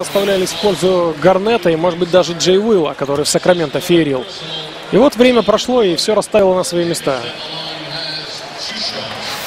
Оставлялись в пользу Гарнета и, может быть, даже Джей Уилла, который в Сакраменто феерил. И вот время прошло, и все расставило на свои места.